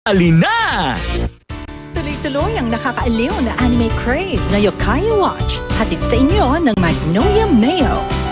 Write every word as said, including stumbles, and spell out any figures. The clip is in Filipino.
alin na? Tuloy-tuloy ang nakakaaliw na anime craze na Yokai Watch. Hatid sa inyo ng Magnolia Mayo.